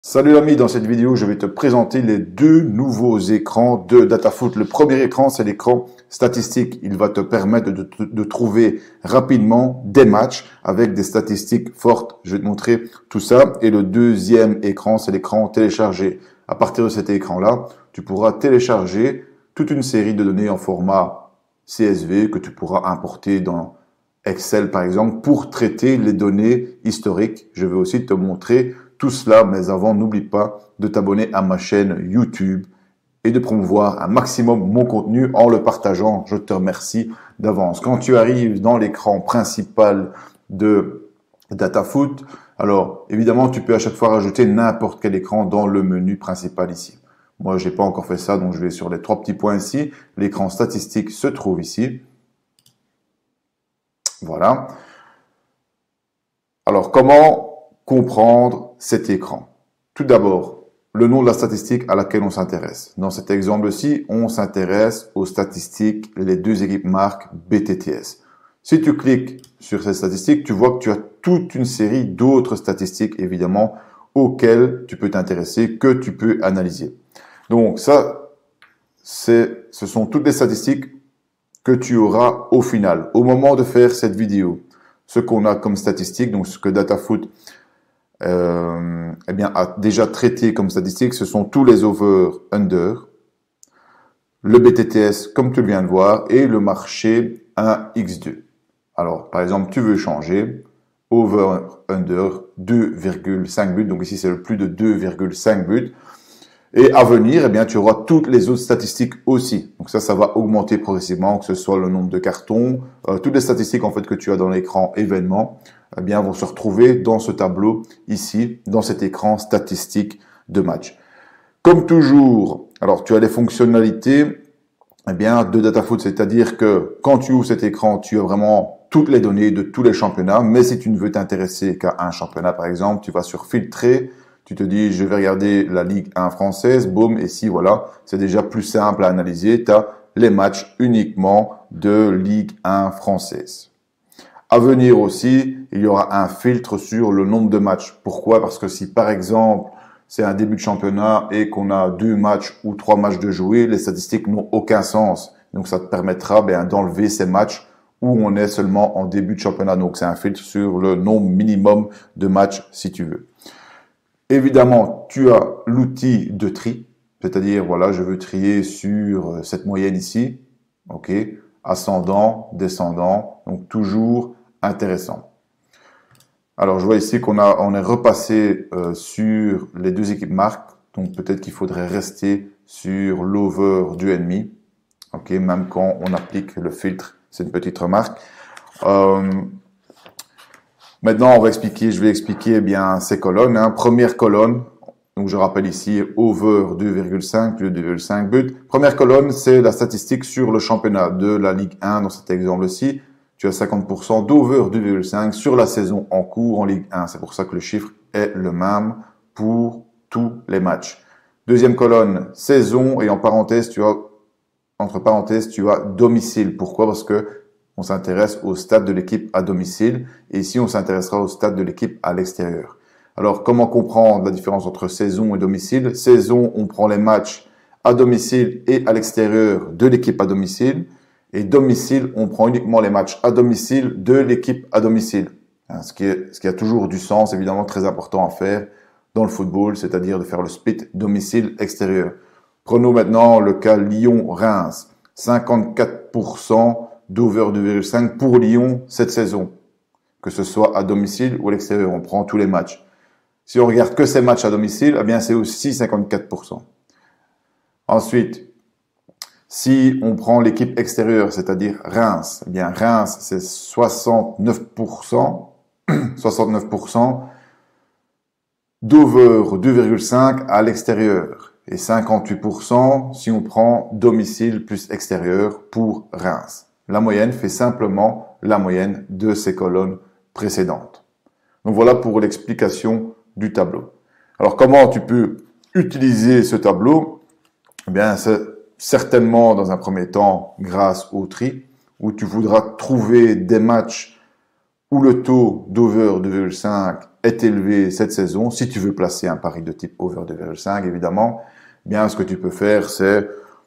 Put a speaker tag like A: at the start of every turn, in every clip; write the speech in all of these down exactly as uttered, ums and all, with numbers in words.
A: Salut l'ami, dans cette vidéo, je vais te présenter les deux nouveaux écrans de DataFoot. Le premier écran, c'est l'écran statistique. Il va te permettre de, de, de trouver rapidement des matchs avec des statistiques fortes. Je vais te montrer tout ça. Et le deuxième écran, c'est l'écran téléchargé. À partir de cet écran-là, tu pourras télécharger toute une série de données en format C S V que tu pourras importer dans Excel, par exemple, pour traiter les données historiques. Je vais aussi te montrer tout cela, mais avant, n'oublie pas de t'abonner à ma chaîne YouTube et de promouvoir un maximum mon contenu en le partageant. Je te remercie d'avance. Quand tu arrives dans l'écran principal de DataFoot, alors évidemment, tu peux à chaque fois rajouter n'importe quel écran dans le menu principal ici. Moi, j'ai pas encore fait ça, donc je vais sur les trois petits points ici. L'écran statistique se trouve ici. Voilà. Alors, comment comprendre cet écran? Tout d'abord, le nom de la statistique à laquelle on s'intéresse. Dans cet exemple-ci, on s'intéresse aux statistiques, les deux équipes marques B T T S. Si tu cliques sur ces statistiques, tu vois que tu as toute une série d'autres statistiques, évidemment, auxquelles tu peux t'intéresser, que tu peux analyser. Donc ça, c'est, ce sont toutes les statistiques que tu auras au final, au moment de faire cette vidéo. Ce qu'on a comme statistiques, donc ce que DataFoot Euh, eh bien, a déjà traité comme statistique, ce sont tous les over-under, le B T T S, comme tu viens de voir, et le marché un X deux. Alors, par exemple, tu veux changer over-under deux virgule cinq buts, donc ici c'est le plus de deux virgule cinq buts. Et à venir, eh bien, tu auras toutes les autres statistiques aussi. Donc ça, ça va augmenter progressivement, que ce soit le nombre de cartons, euh, toutes les statistiques en fait que tu as dans l'écran événement, eh bien, vont se retrouver dans ce tableau ici, dans cet écran statistique de match. Comme toujours, alors tu as les fonctionnalités, eh bien, de DataFoot, c'est-à-dire que quand tu ouvres cet écran, tu as vraiment toutes les données de tous les championnats. Mais si tu ne veux t'intéresser qu'à un championnat, par exemple, tu vas sur filtrer. Tu te dis, je vais regarder la Ligue un française, boum, et si voilà, c'est déjà plus simple à analyser. Tu as les matchs uniquement de Ligue un française. À venir aussi, il y aura un filtre sur le nombre de matchs. Pourquoi? Parce que si par exemple, c'est un début de championnat et qu'on a deux matchs ou trois matchs de jouer, les statistiques n'ont aucun sens. Donc ça te permettra ben, d'enlever ces matchs où on est seulement en début de championnat. Donc c'est un filtre sur le nombre minimum de matchs si tu veux. Évidemment, tu as l'outil de tri, c'est-à-dire, voilà, je veux trier sur cette moyenne ici, ok, ascendant, descendant, donc toujours intéressant. Alors, je vois ici qu'on a, on est repassé euh, sur les deux équipes marques, donc peut-être qu'il faudrait rester sur l'over du ennemi, ok, même quand on applique le filtre, c'est une petite remarque. Euh, Maintenant, on va expliquer, je vais expliquer eh bien ces colonnes. Hein. Première colonne, donc je rappelle ici over deux virgule cinq plus deux virgule cinq buts. Première colonne, c'est la statistique sur le championnat de la Ligue un dans cet exemple-ci. Tu as cinquante pour cent d'over deux virgule cinq sur la saison en cours en Ligue un. C'est pour ça que le chiffre est le même pour tous les matchs. Deuxième colonne, saison et en parenthèse, tu as entre parenthèses, tu as domicile. Pourquoi? Parce que on s'intéresse au stade de l'équipe à domicile et ici on s'intéressera au stade de l'équipe à l'extérieur. Alors comment comprendre la différence entre saison et domicile? Saison, on prend les matchs à domicile et à l'extérieur de l'équipe à domicile et domicile, on prend uniquement les matchs à domicile de l'équipe à domicile. Ce qui, est, ce qui a toujours du sens, évidemment très important à faire dans le football, c'est-à-dire de faire le split domicile-extérieur. Prenons maintenant le cas Lyon-Reims, cinquante-quatre pour cent d'over deux virgule cinq pour Lyon cette saison, que ce soit à domicile ou à l'extérieur. On prend tous les matchs. Si on regarde que ces matchs à domicile, eh bien c'est aussi cinquante-quatre pour cent. Ensuite, si on prend l'équipe extérieure, c'est-à-dire Reims, eh bien Reims c'est soixante-neuf pour cent, soixante-neuf pour cent d'over deux virgule cinq à l'extérieur et cinquante-huit pour cent si on prend domicile plus extérieur pour Reims. La moyenne fait simplement la moyenne de ces colonnes précédentes. Donc voilà pour l'explication du tableau. Alors comment tu peux utiliser ce tableau? Eh bien, c'est certainement dans un premier temps grâce au tri, où tu voudras trouver des matchs où le taux d'over deux virgule cinq est élevé cette saison, si tu veux placer un pari de type over deux virgule cinq, évidemment, bien, ce que tu peux faire, c'est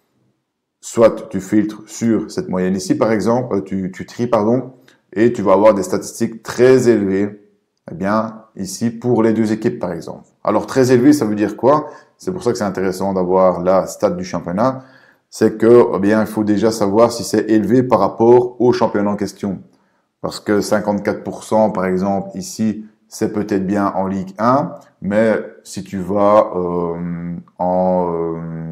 A: soit tu filtres sur cette moyenne ici, par exemple, tu, tu tries, pardon, et tu vas avoir des statistiques très élevées, eh bien, ici, pour les deux équipes, par exemple. Alors, très élevé, ça veut dire quoi? C'est pour ça que c'est intéressant d'avoir la stat du championnat. C'est que, eh bien, il faut déjà savoir si c'est élevé par rapport au championnat en question. Parce que cinquante-quatre pour cent, par exemple, ici, c'est peut-être bien en Ligue un, mais si tu vas euh, en, euh,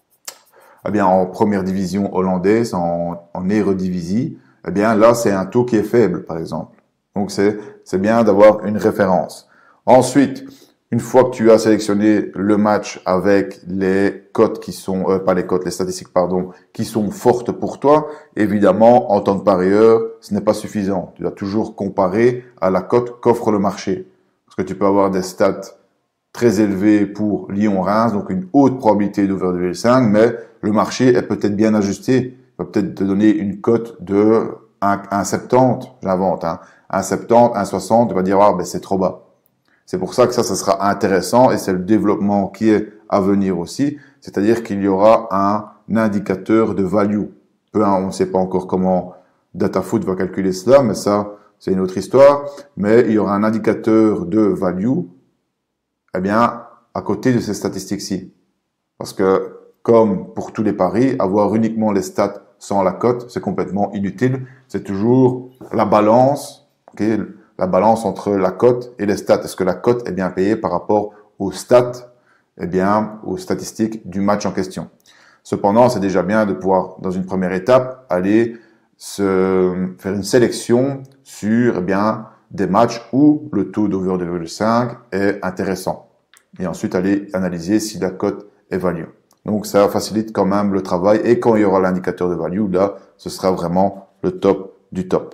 A: eh bien, en première division hollandaise, en, en Eredivisie, eh bien, là, c'est un taux qui est faible, par exemple. Donc, c'est, c'est bien d'avoir une référence. Ensuite, une fois que tu as sélectionné le match avec les cotes qui sont, euh, pas les cotes, les statistiques, pardon, qui sont fortes pour toi, évidemment, en tant que parieur, ce n'est pas suffisant. Tu dois toujours comparer à la cote qu'offre le marché. Parce que tu peux avoir des stats très élevées pour Lyon-Reims, donc une haute probabilité d'over deux virgule cinq, mais le marché est peut-être bien ajusté. Il va peut-être te donner une cote de un virgule soixante-dix, j'invente, hein. un virgule soixante-dix, un virgule soixante, tu vas dire, ah, ben, c'est trop bas. C'est pour ça que ça, ça sera intéressant et c'est le développement qui est à venir aussi. C'est-à-dire qu'il y aura un indicateur de value. Peu, hein, on ne sait pas encore comment DataFoot va calculer cela, mais ça, c'est une autre histoire. Mais il y aura un indicateur de value, eh bien, à côté de ces statistiques-ci. Parce que, comme pour tous les paris, avoir uniquement les stats sans la cote, c'est complètement inutile. C'est toujours la balance, ok, la balance entre la cote et les stats. Est-ce que la cote est bien payée par rapport aux stats, eh bien, aux statistiques du match en question. Cependant, c'est déjà bien de pouvoir, dans une première étape, aller se faire une sélection sur, eh bien, des matchs où le taux d'over deux virgule cinq est intéressant. Et ensuite, aller analyser si la cote est value. Donc, ça facilite quand même le travail. Et quand il y aura l'indicateur de value, là, ce sera vraiment le top du top.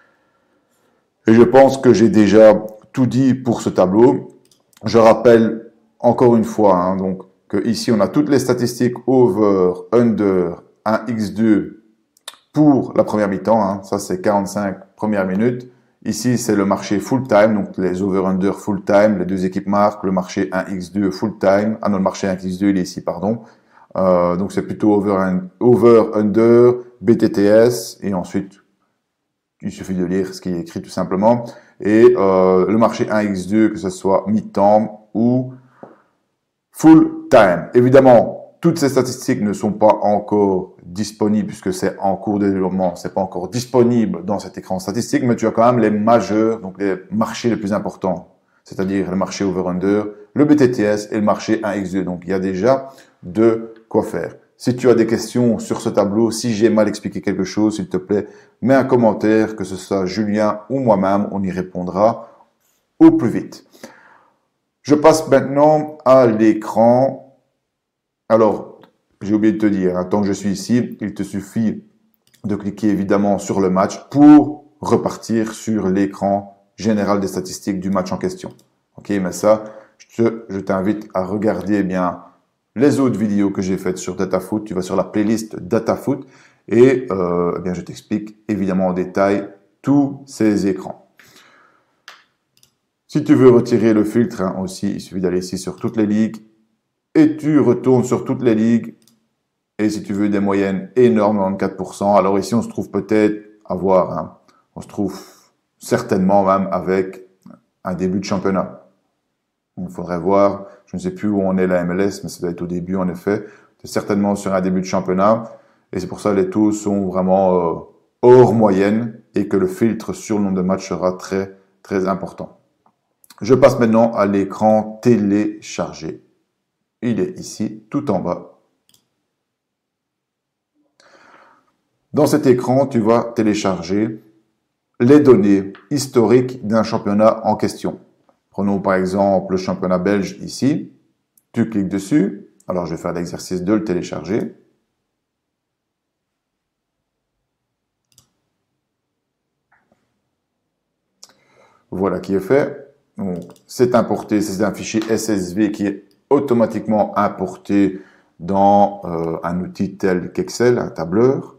A: Et je pense que j'ai déjà tout dit pour ce tableau. Je rappelle encore une fois, hein, donc, que ici on a toutes les statistiques over, under, un virgule deux pour la première mi-temps. Hein, ça, c'est quarante-cinq premières minutes. Ici, c'est le marché full-time, donc les over-under full-time. Les deux équipes marquent. Le marché un virgule deux full-time. Ah non, le marché un virgule deux, il est ici, pardon. Euh, donc, c'est plutôt over, over, under, B T T S, et ensuite, il suffit de lire ce qui est écrit tout simplement. Et euh, le marché un virgule deux, que ce soit mi-temps ou full time. Évidemment, toutes ces statistiques ne sont pas encore disponibles puisque c'est en cours de développement. C'est pas encore disponible dans cet écran statistique, mais tu as quand même les majeurs, donc les marchés les plus importants. C'est-à-dire le marché over-under, le B T T S et le marché un virgule deux. Donc, il y a déjà de quoi faire. Si tu as des questions sur ce tableau, si j'ai mal expliqué quelque chose, s'il te plaît, mets un commentaire, que ce soit Julien ou moi-même, on y répondra au plus vite. Je passe maintenant à l'écran. Alors, j'ai oublié de te dire, hein, tant que je suis ici, il te suffit de cliquer évidemment sur le match pour repartir sur l'écran général des statistiques du match en question. Ok, mais ça, je, je t'invite à regarder eh bien les autres vidéos que j'ai faites sur DataFoot. Tu vas sur la playlist DataFoot et euh, eh bien, je t'explique évidemment en détail tous ces écrans. Si tu veux retirer le filtre hein, aussi, il suffit d'aller ici sur toutes les ligues et tu retournes sur toutes les ligues. Et si tu veux des moyennes énormes, quatre-vingt-quatre pour cent, alors ici on se trouve peut-être à voir, hein, on se trouve certainement même avec un début de championnat. Il faudrait voir, je ne sais plus où on est la M L S, mais ça doit être au début en effet. C'est certainement sur un début de championnat. Et c'est pour ça que les taux sont vraiment euh, hors moyenne et que le filtre sur le nombre de matchs sera très, très important. Je passe maintenant à l'écran téléchargé. Il est ici, tout en bas. Dans cet écran, tu vas télécharger les données historiques d'un championnat en question. Prenons par exemple le championnat belge ici. Tu cliques dessus. Alors, je vais faire l'exercice de le télécharger. Voilà qui est fait. Donc, c'est importé. C'est un fichier S S V qui est automatiquement importé dans euh, un outil tel qu'Excel, un tableur.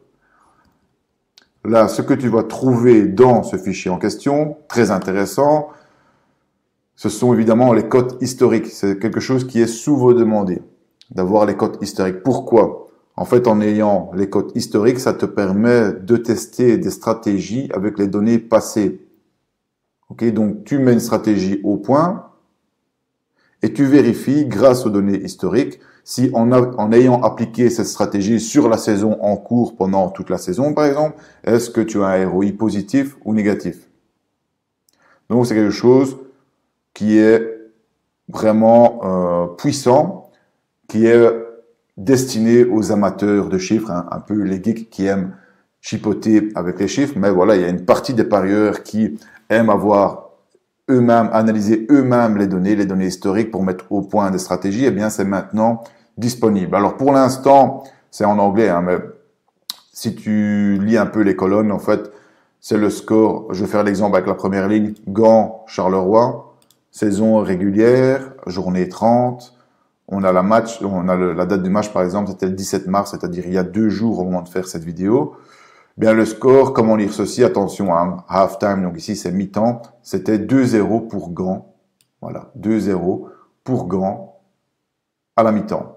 A: Là, ce que tu vas trouver dans ce fichier en question, très intéressant, ce sont évidemment les cotes historiques. C'est quelque chose qui est souvent demandé, d'avoir les cotes historiques. Pourquoi? En fait, en ayant les cotes historiques, ça te permet de tester des stratégies avec les données passées. Ok, donc tu mets une stratégie au point et tu vérifies grâce aux données historiques si en, a, en ayant appliqué cette stratégie sur la saison en cours pendant toute la saison, par exemple, est-ce que tu as un R O I positif ou négatif? Donc c'est quelque chose qui est vraiment euh, puissant, qui est destiné aux amateurs de chiffres, hein, un peu les geeks qui aiment chipoter avec les chiffres, mais voilà, il y a une partie des parieurs qui aiment avoir eux-mêmes, analyser eux-mêmes les données, les données historiques pour mettre au point des stratégies. Eh bien, c'est maintenant disponible. Alors pour l'instant, c'est en anglais, hein, mais si tu lis un peu les colonnes, en fait, c'est le score. Je vais faire l'exemple avec la première ligne. Gand, Charleroi, saison régulière, journée trente. On a la match, on a le, la date du match par exemple, c'était le dix-sept mars, c'est-à-dire il y a deux jours au moment de faire cette vidéo. Bien le score, comment lire ceci? Attention, hein, half time, donc ici c'est mi-temps, c'était deux zéro pour Gand. Voilà, deux zéro pour Gand à la mi-temps.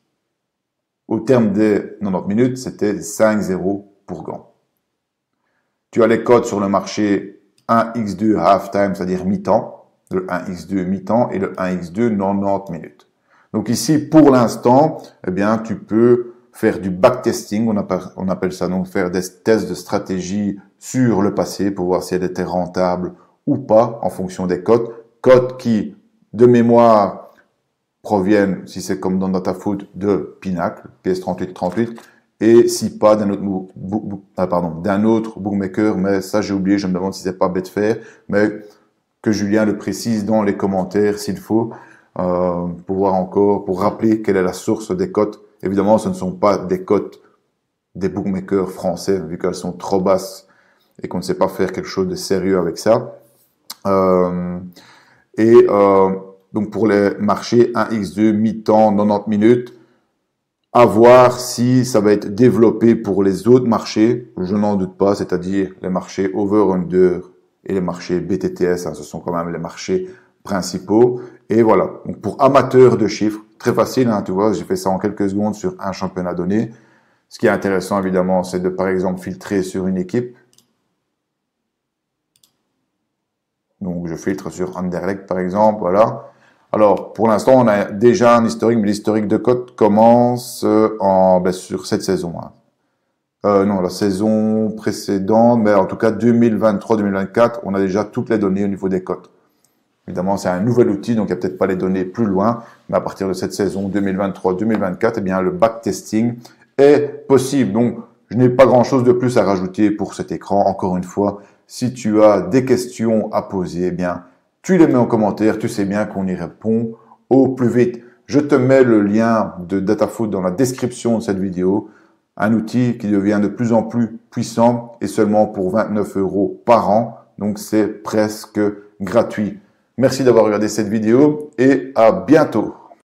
A: Au terme des quatre-vingt-dix minutes, c'était cinq zéro pour Gand. Tu as les codes sur le marché un par deux half-time, c'est-à-dire mi-temps, le un par deux mi-temps et le un par deux quatre-vingt-dix minutes. Donc ici, pour l'instant, eh bien, tu peux faire du backtesting, on appelle, on appelle ça donc faire des tests de stratégie sur le passé pour voir si elle était rentable ou pas en fonction des codes. Codes qui, de mémoire, proviennent, si c'est comme dans DataFoot, de Pinacle, P S trente-huit trente-huit, et si pas d'un autre, ah, pardon, d'un autre bookmaker, mais ça j'ai oublié, je me demande si c'est pas Betfair, mais que Julien le précise dans les commentaires s'il faut, euh, pour voir encore, pour rappeler quelle est la source des cotes. Évidemment, ce ne sont pas des cotes des bookmakers français, vu qu'elles sont trop basses et qu'on ne sait pas faire quelque chose de sérieux avec ça. Euh, et euh, donc pour les marchés un par deux mi-temps, quatre-vingt-dix minutes, à voir si ça va être développé pour les autres marchés, je n'en doute pas, c'est-à-dire les marchés over-under et les marchés B T T S, hein, ce sont quand même les marchés principaux. Et voilà, donc pour amateurs de chiffres, très facile, hein, tu vois, j'ai fait ça en quelques secondes sur un championnat donné. Ce qui est intéressant, évidemment, c'est de, par exemple, filtrer sur une équipe. Donc, je filtre sur Anderlecht, par exemple, voilà. Alors, pour l'instant, on a déjà un historique, mais l'historique de cote commence en, ben, sur cette saison. Hein. Euh, non, la saison précédente, mais en tout cas deux mille vingt-trois deux mille vingt-quatre, on a déjà toutes les données au niveau des cotes. Évidemment, c'est un nouvel outil, donc il n'y a peut-être pas les données plus loin, mais à partir de cette saison deux mille vingt-trois deux mille vingt-quatre, eh bien, le backtesting est possible. Donc, je n'ai pas grand-chose de plus à rajouter pour cet écran. Encore une fois, si tu as des questions à poser, eh bien, tu les mets en commentaire. Tu sais bien qu'on y répond au plus vite. Je te mets le lien de DataFoot dans la description de cette vidéo. Un outil qui devient de plus en plus puissant et seulement pour vingt-neuf euros par an. Donc, c'est presque gratuit. Merci d'avoir regardé cette vidéo et à bientôt.